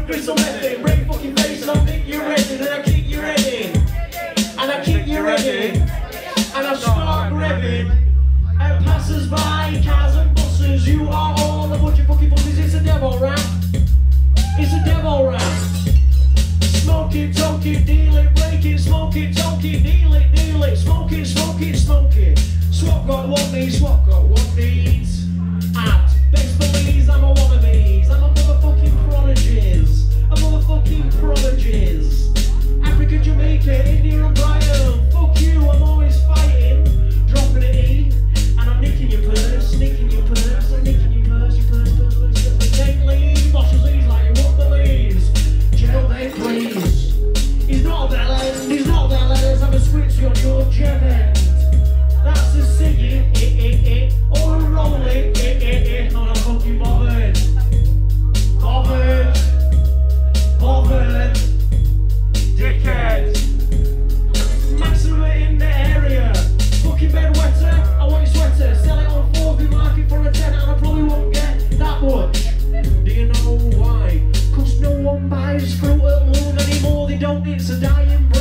and crystal method. Break fucking face and I'll kick your head in. And I kick your head in. And I kick your head in. And I start revving. And passers by, cars and buses. You are all a bunch of fucking buses. It's a devil rap. It's a devil rap. Smoke it, toke it, deal it, break it. Smoke it, toke it, deal it, deal it. Smoke it, smoke it, smoke it. Swap got what needs, swap got what needs. At best believes I'm a one of these. I'm a motherfucking prodigies. A motherfucking prodigies. Africa, Jamaica, India and Brian. Fuck you, I'm always fighting. Dropping it in. And I'm nicking your purse, nicking your purse. I'm nicking your purse, your purse, purse, purse. purse. Take leave, bosses these like you want the leaves. Jail they please. He's not their letters, he's not their letters. I'm a switch on your jet end. That's a singing, or a rolling, not a fucking bothered. Bothered. Bothered. Dickhead. Maxima in the area. Fucking bed wetter, I want your sweater. Sell it on 4th market for a 10 and I probably won't get that much. Do you know why? Cause no one buys fruit at Loon anymore, they don't, it's a dying